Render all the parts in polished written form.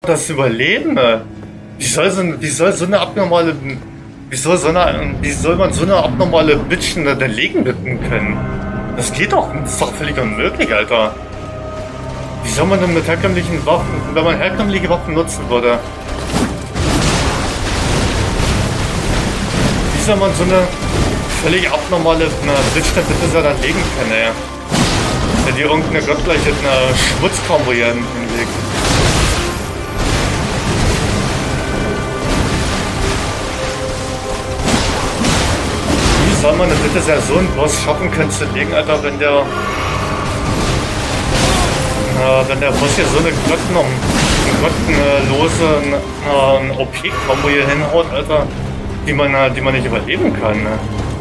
das überleben? Wie soll so eine abnormale, wie soll man so eine abnormale Bitchen denn legen bitten können? Das geht doch, das ist doch völlig unmöglich, Alter. Wie soll man denn mit herkömmlichen Waffen, wenn man herkömmliche Waffen nutzen würde? Wie soll man so eine völlig abnormale Bitch denn bitte so dann legen können, ey? Wenn die irgendeine gottgleiche Schmutzkombo hier hinlegt. Wie soll man denn bitte so einen Boss schaffen können zu legen, Alter, wenn der Boss hier so eine grottenlose OP-Kombo hier hinhaut, Alter, die man nicht überleben kann, ne?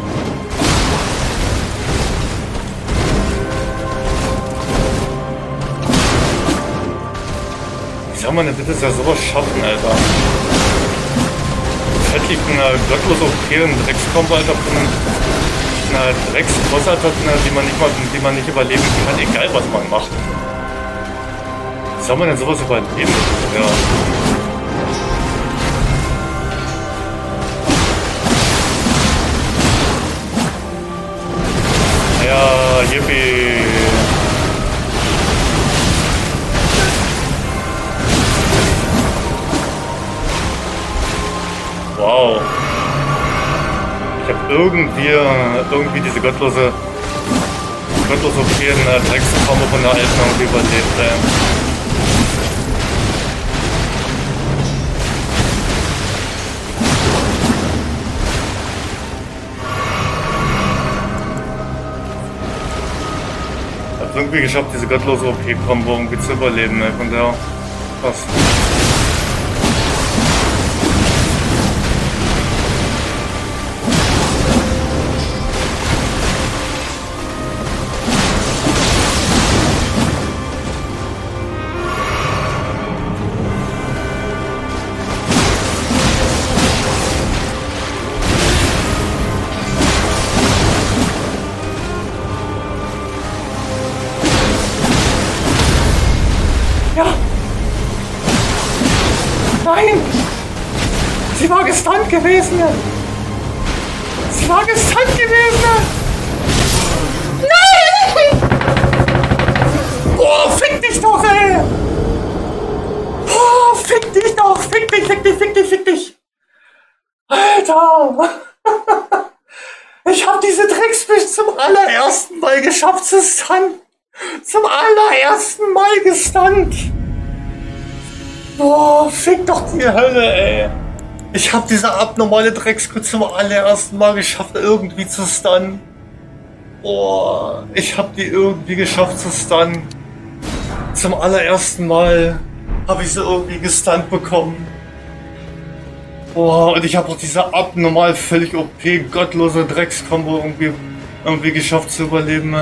Wie soll man denn bitte sowas schaffen, Alter? Fett liegt eine gottlos OP und Dreckskombo, Alter, von einer Drecksboss, Alter, die man nicht überleben kann, egal was man macht. Wie soll man denn sowas überleben? Ja. Ja, yippie. Wow. Ich habe irgendwie diese gottlose OP in der Dreckskombo von der alten irgendwie überlebt, ey. Irgendwie geschafft, diese gottlose OP-Kombo irgendwie zu überleben, ne? Von der krass. Nein! Sie war gestunt gewesen! Sie war gestunt gewesen! Nein! Oh, fick dich doch, ey! Oh, fick dich doch! Fick dich! Alter! Ich hab diese Drecksbisch zum allerersten Mal geschafft zu stunnen! Zum allerersten Mal gestunt! Boah, fick doch die Hölle, ey. Ich hab diese abnormale Dreckskuh zum allerersten Mal geschafft, irgendwie zu stunnen. Boah, ich hab die irgendwie geschafft zu stunnen. Zum allerersten Mal habe ich sie irgendwie gestunt bekommen. Boah, und ich habe auch diese abnormal völlig OP, gottlose Dreckskombo irgendwie geschafft zu überleben.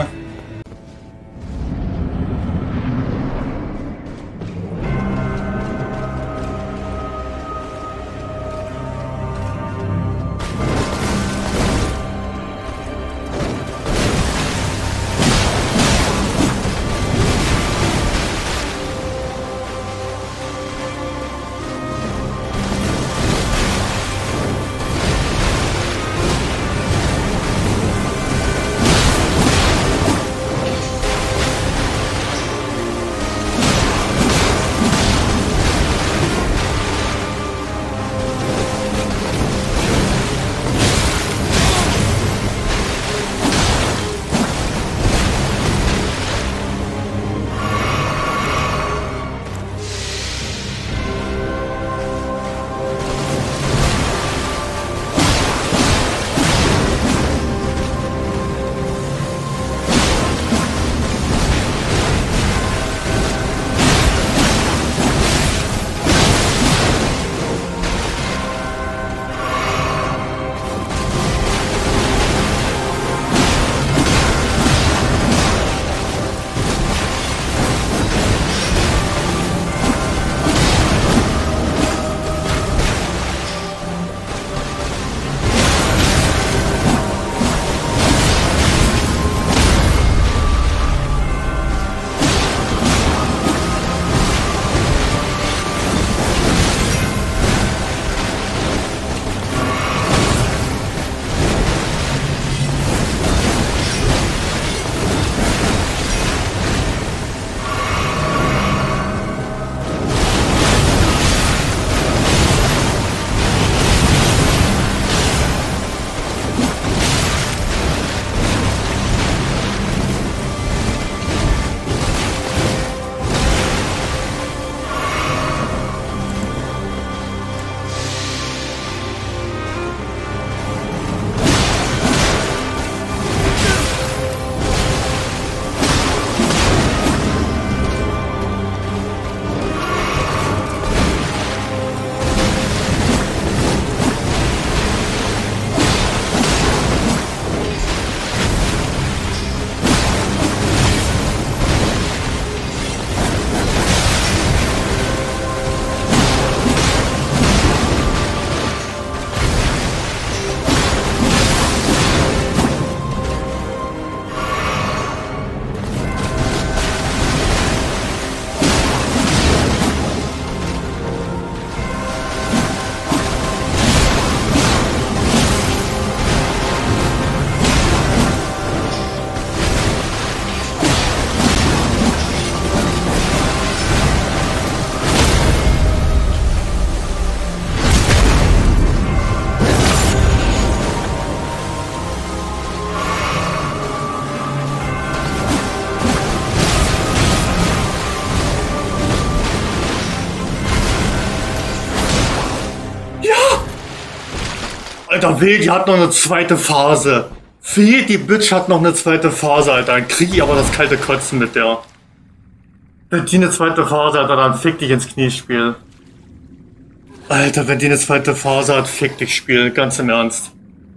Alter, weh, die hat noch eine zweite Phase. Weh, die Bitch hat noch eine zweite Phase, Alter. Dann krieg ich aber das kalte Kotzen mit der. Wenn die eine zweite Phase hat, dann fick dich ins Kniespiel. Alter, wenn die eine zweite Phase hat, fick dich Spiel. Ganz im Ernst.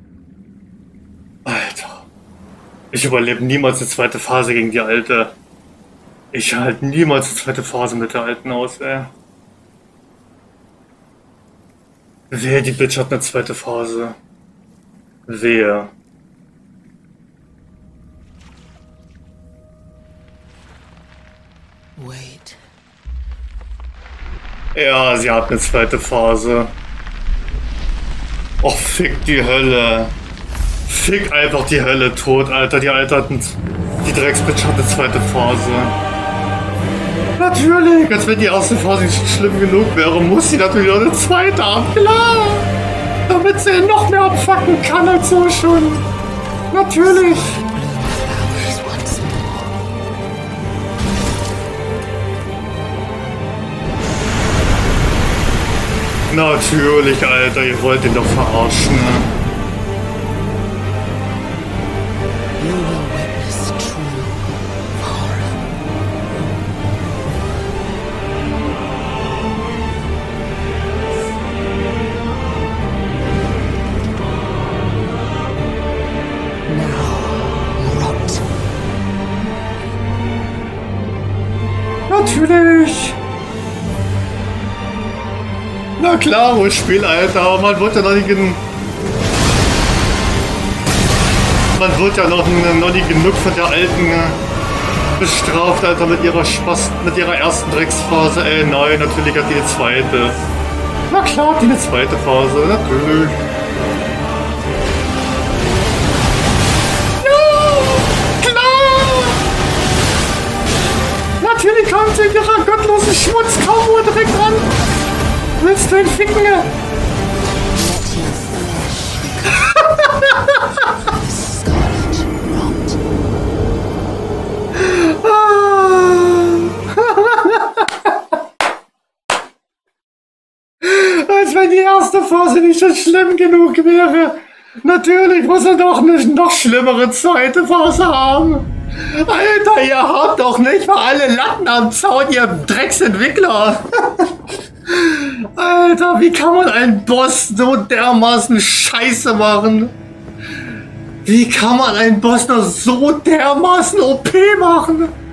Alter. Ich überlebe niemals eine zweite Phase gegen die Alte. Ich halte niemals eine zweite Phase mit der Alten aus, ey. Wehe, die Bitch hat eine zweite Phase. Wehe. Wait. Ja, sie hat eine zweite Phase. Och, fick die Hölle. Fick einfach die Hölle tot, Alter. Die Alte hat die Drecksbitch hat eine zweite Phase. Natürlich, als wenn die erste Phase nicht schlimm genug wäre, muss sie natürlich noch eine zweite haben. Klar! Damit sie noch mehr abfucken kann als so schon. Natürlich! Natürlich, Alter, ihr wollt ihn doch verarschen. You will witness true horror. Now, rot. Natürlich! Na klar, ruhig Spiel, Alter. Man wird ja noch nicht noch nicht genug von der Alten bestraft, Alter, mit ihrer ersten Drecksphase. Ey, nein, natürlich hat die eine zweite. Na klar, hat die eine zweite Phase, natürlich. Ja, klar! Natürlich kommt sie in ihrer gottlosen Schmutzkammer direkt an. Willst du ihn ficken? Let your flesh scarlet rot. Als wenn die erste Phase nicht schon schlimm genug wäre. Natürlich muss er doch eine noch schlimmere zweite Phase haben. Alter, ihr habt doch nicht mal alle Latten am Zaun, ihr Drecksentwickler. Alter, wie kann man einen Boss so dermaßen scheiße machen? Wie kann man einen Boss noch so dermaßen OP machen?